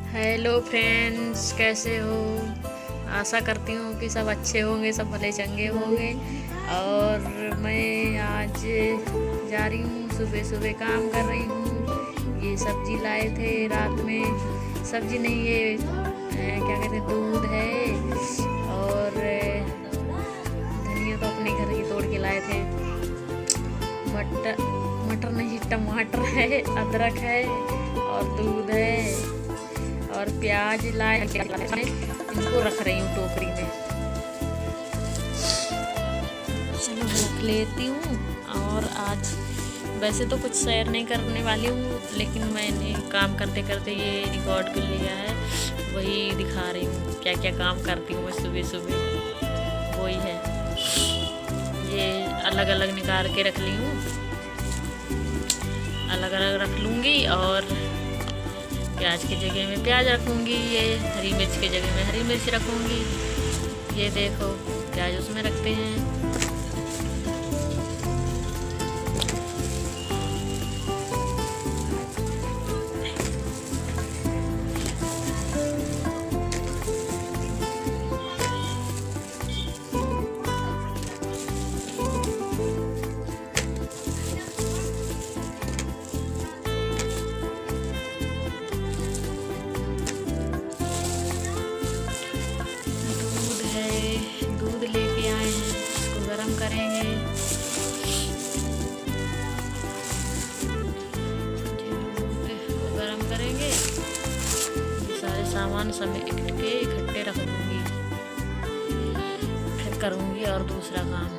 Hello friends, कैसे हो। आशा करती हूँ कि सब अच्छे होंगे, सब भले चंगे होंगे। और मैं आज जा रही हूँ, सुबह सुबह काम कर रही हूँ। ये सब्जी लाए थे रात में, सब्जी नहीं, ये क्या कहते हैं, दूध है और धनिया तो अपने घर ही तोड़ के लाए थे। मटर मटर नहीं, टमाटर है, अदरक है और दूध है और प्याज लाए। इनको रख रही हूँ टोकरी में। चलो रख लेती हूँ। और आज वैसे तो कुछ शेयर नहीं करने वाली हूँ, लेकिन मैंने काम करते करते ये रिकॉर्ड कर लिया है, वही दिखा रही हूँ। क्या क्या काम करती हूँ मैं सुबह सुबह, वही है। ये अलग अलग निकाल के रख ली हूँ, अलग अलग रख लूँगी। और प्याज की जगह में प्याज रखूँगी, ये हरी मिर्च की जगह में हरी मिर्च रखूँगी। ये देखो प्याज उसमें रखते हैं। दूध लेके आए हैं, इसको गरम करेंगे। गरम करेंगे, सारे सामान समेट के इकट्ठे रख दूँगी, फिर करूँगी और दूसरा काम।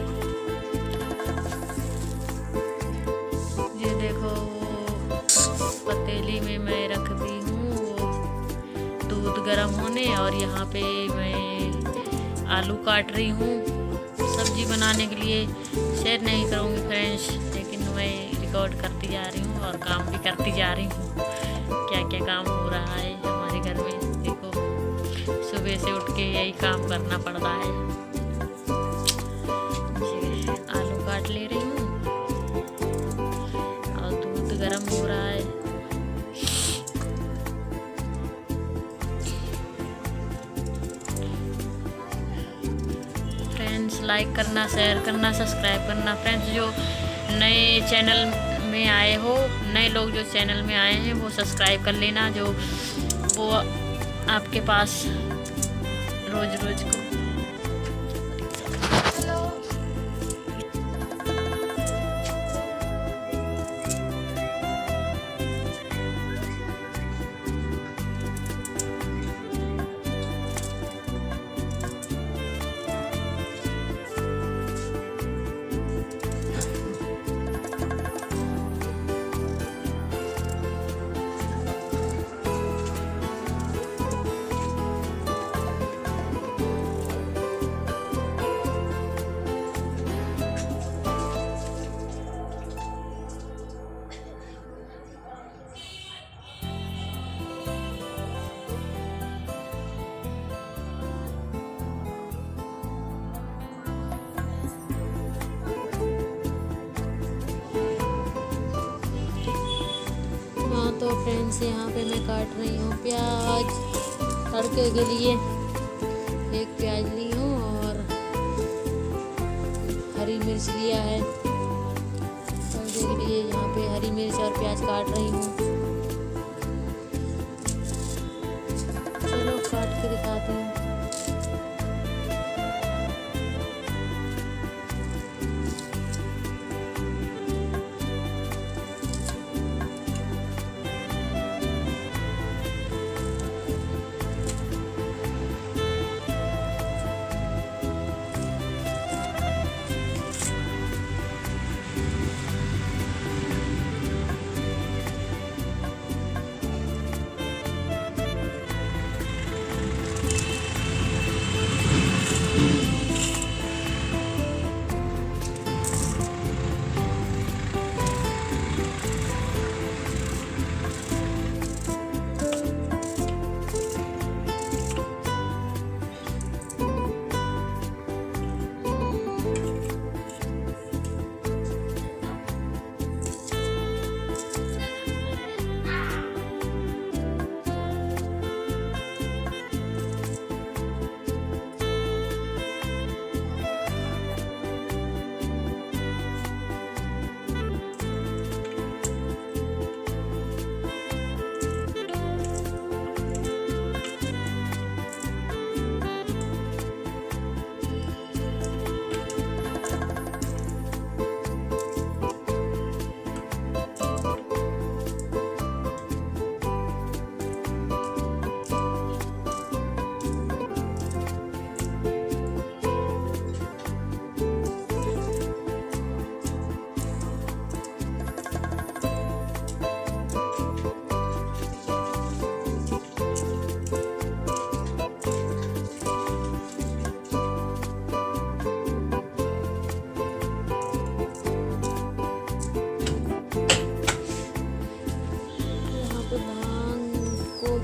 ये देखो पतीली में मैं रख दी हूँ वो दूध गरम होने, और यहाँ पे मैं आलू काट रही हूँ सब्जी बनाने के लिए। शेयर नहीं करूँगी फ्रेंड्स, लेकिन मैं रिकॉर्ड करती जा रही हूँ और काम भी करती जा रही हूँ। क्या क्या काम हो रहा है हमारे घर में, देखो सुबह से उठ के यही काम करना पड़ता है। आलू काट ले रही हूँ और दूध गर्म हो रहा है। लाइक करना, शेयर करना, सब्सक्राइब करना। फ्रेंड्स जो नए चैनल में आए हो, नए लोग जो चैनल में आए हैं, वो सब्सक्राइब कर लेना, जो वो आपके पास रोज रोज को। तो फ्रेंड्स यहाँ पे मैं काट रही हूँ प्याज तड़के के लिए। एक प्याज ली हूँ और हरी मिर्च लिया है तड़के के लिए। यहाँ पे हरी मिर्च और प्याज काट रही हूँ। चलो काट के दिखाती हूँ।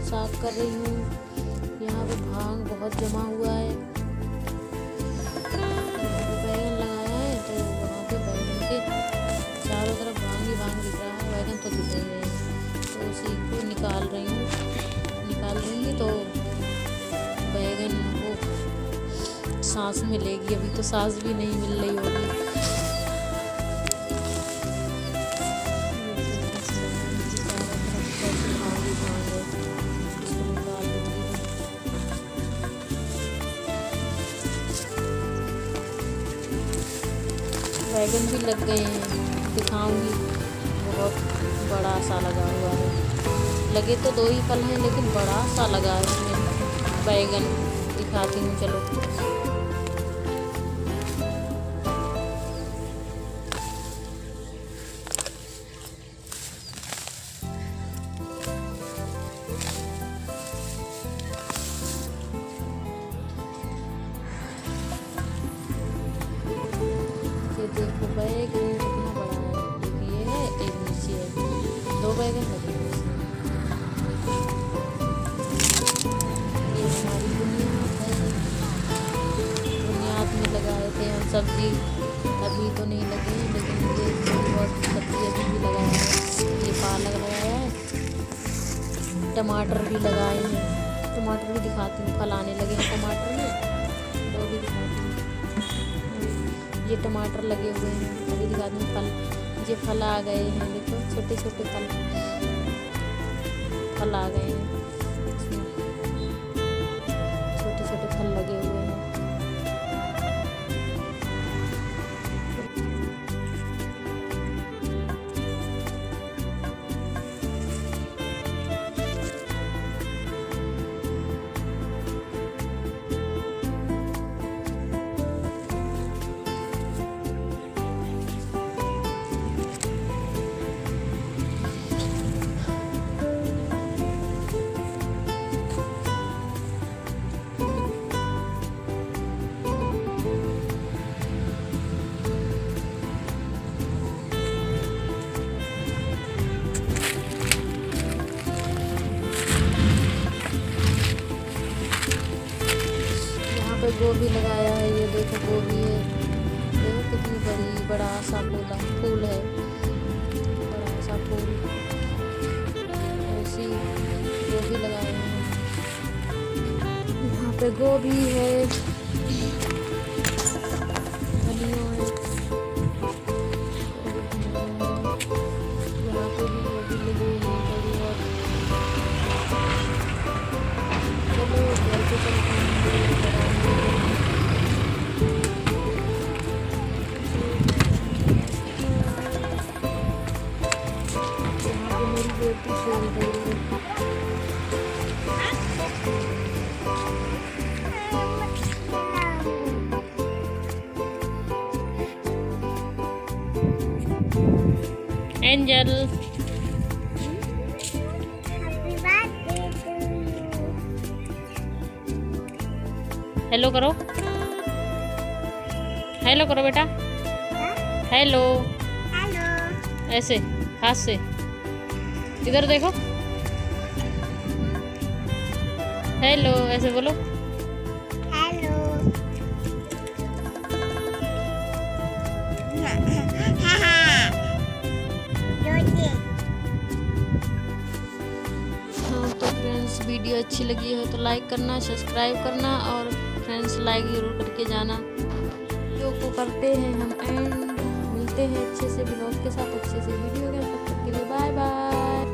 साफ कर रही हूँ। यहाँ पे भांग बहुत जमा हुआ है। बैगन लगाया है तो वहाँ पे बैगन के चारों तरफ भांग ही भांग दिख रहा है, बैगन तो दिख रहे हैं। तो उसी को निकाल रही हूँ तो बैगन को सांस मिलेगी। अभी तो सांस भी नहीं मिल रही होगी। बैगन भी लग गए हैं, दिखाऊंगी। बहुत बड़ा सा लगा हुआ है। लगे तो 2 ही फल हैं लेकिन बड़ा सा लगा है इसमें बैगन। दिखाती हूँ चलो। देखो बैगन कितना बड़ा है। एक ये है, एक नीचे है। 2 बैगन लगे हैं इसमें। ये हमारी बुनियाद है। बुनियाद में लगाए थे हम सब्जी। अभी तो नहीं लगे लेकिन ये बहुत सब्जी अभी भी लगाया है। ये पालक लगाया है, टमाटर भी लगाए हैं। टमाटर भी दिखाती हूँ, फल आने लगे हैं टमाटर में, वो भी दिखाती हूँ। ये टमाटर लगे हुए हैं, अभी दिखा दूँ फल। ये फल आ गए हैं, देखो छोटे छोटे फल आ गए हैं। छोटे छोटे फल लगे हुए हैं। गोभी लगाया है, ये देखो गोभी है। देखो कितनी बड़ा सा फूल है, बड़ा सा फूल। ऐसी गोभी लगाए हैं। यहाँ पे गोभी है, धनिया है। यहाँ पे भी गोभी लगी हुई है बड़ी। और चलो घर पे चलते हैं। एंजल हेलो करो, हेलो करो बेटा। हेलो हेलो ऐसे हाथ से इधर देखो। हेलो ऐसे बोलो। हेलो हाँ तो फ्रेंड्स, वीडियो अच्छी लगी है तो लाइक करना, सब्सक्राइब करना और फ्रेंड्स लाइक जरूर करके जाना। वीडियो को करते हैं हम एंड, मिलते हैं अच्छे से ब्लॉग के साथ, अच्छे से वीडियो के। तब तक के लिए बाय बाय।